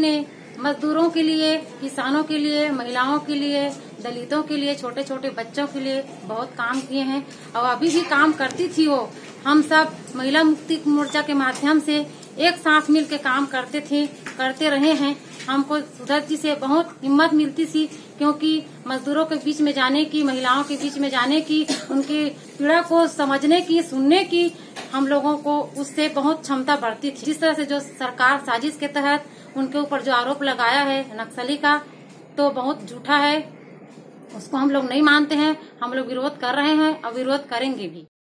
ने मजदूरों के लिए, किसानों के लिए, महिलाओं के लिए, दलितों के लिए, छोटे छोटे बच्चों के लिए बहुत काम किए हैं और अभी भी काम करती थी वो। हम सब महिला मुक्ति मोर्चा के माध्यम से एक साथ मिल के काम करते रहे हैं। हमको सुधा जी से बहुत हिम्मत मिलती थी, क्योंकि मजदूरों के बीच में जाने की, महिलाओं के बीच में जाने की, उनकी पीड़ा को समझने की, सुनने की हम लोगों को उससे बहुत क्षमता बढ़ती थी। जिस तरह से जो सरकार साजिश के तहत उनके ऊपर जो आरोप लगाया है नक्सली का, तो बहुत झूठा है, उसको हम लोग नहीं मानते हैं। हम लोग विरोध कर रहे हैं और विरोध करेंगे भी।